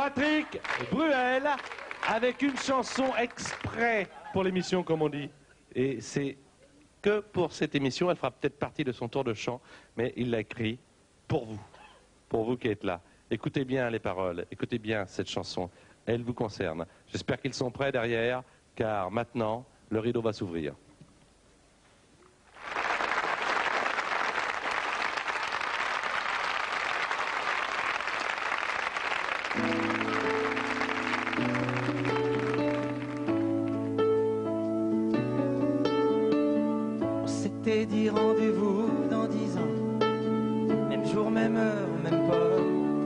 Patrick Bruel avec une chanson exprès pour l'émission, comme on dit. Et c'est que pour cette émission, elle fera peut-être partie de son tour de chant, mais il l'a écrit pour vous qui êtes là. Écoutez bien les paroles, écoutez bien cette chanson, elle vous concerne. J'espère qu'ils sont prêts derrière, car maintenant, le rideau va s'ouvrir. On s'était dit rendez-vous dans 10 ans, même jour, même heure, même pas.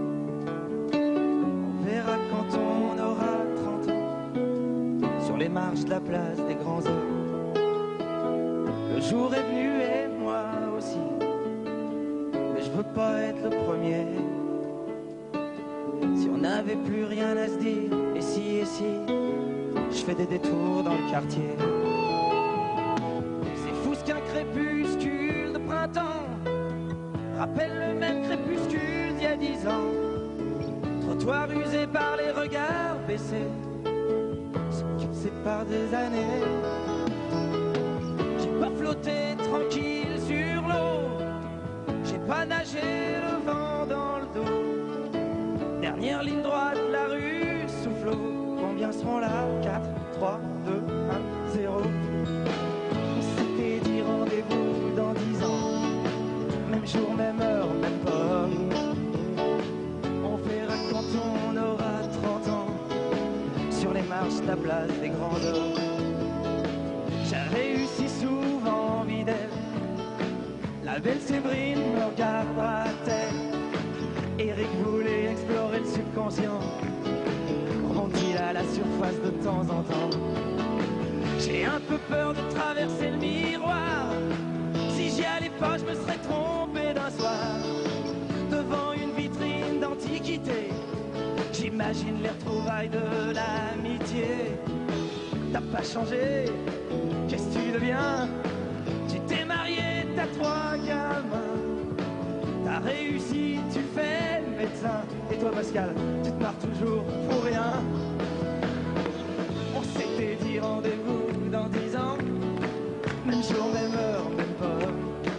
On verra quand on aura 30 ans, sur les marches de la place des grands hommes. Le jour est venu et moi aussi, mais je veux pas être le premier. Si on n'avait plus rien à se dire, et si, je fais des détours dans le quartier. C'est fou ce qu'un crépuscule de printemps rappelle le même crépuscule d'il y a 10 ans. Trottoir usé par les regards baissés, ce qui me sépare des années. J'ai pas flotté tranquille sur l'eau, j'ai pas nagé le vent dans le dos. Dernière ligne droite, la rue souffle. Combien seront là? 4, 3, 2, 1, 0. On s'était dit rendez-vous dans 10 ans, même jour, même heure, même pas. On verra quand on aura 30 ans, sur les marches de la place des grands hommes. J'avais eu si souvent envie d'elle, la belle Séverine me regardera à terre. Eric voulait explorer le subconscient, remonte-t-il à la surface de temps en temps. J'ai un peu peur de traverser le miroir, si j'y allais pas je me serais trompé d'un soir. Devant une vitrine d'antiquité, j'imagine les retrouvailles de l'amitié. T'as pas changé, qu'est-ce que tu deviens? Tu t'es marié, t'as 3 gamins. T'as réussi, tu fais le médecin. Et toi Pascal, tu te marres toujours pour rien. On s'était dit rendez-vous dans 10 ans, même jour, même heure, même pas.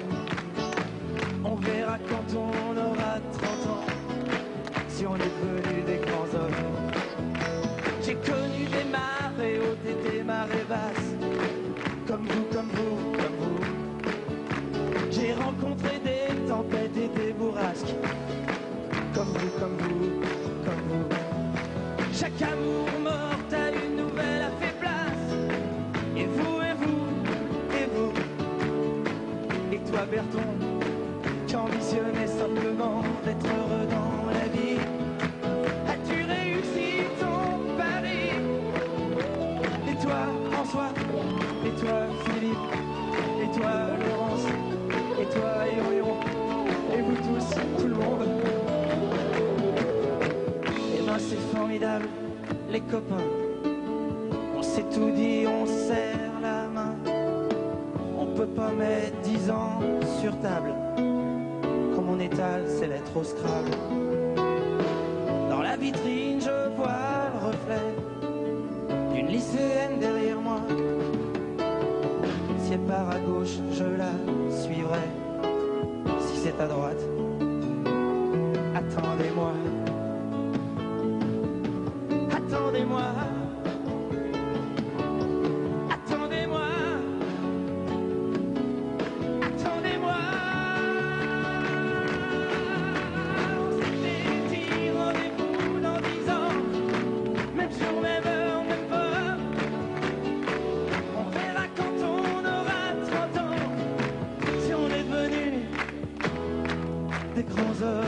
On verra quand on aura 30 ans, si on est devenu des grands hommes. J'ai connu des marées hautes et des marées basses, comme vous, comme vous, comme vous. J'ai rencontré des tempêtes et des bourrasques, comme vous, comme vous, comme vous. Chaque amour mort à une nouvelle a fait place. Et vous, et vous, et vous. Et toi Berton, qui ambitionnais simplement d'être heureux dans la vie, as-tu réussi ton pari? Et toi François, et toi Philippe, et toi Laurence, et toi Irion, et vous tous, tout le monde. Eh ben c'est formidable, les copains. On s'est tout dit, on serre la main. On peut pas mettre 10 ans sur table, comme on étale ses lettres au Scrabble. Dans la vitrine, je vois le reflet d'une lycéenne derrière moi. Si elle part à gauche, je la suivrai. Si c'est à droite, attendez-moi. Attendez-moi. Attendez-moi. Attendez-moi. On s'était dit rendez-vous dans 10 ans, même jour, même heure, même pas. On verra quand on aura 30 ans, si on est devenu des grands hommes.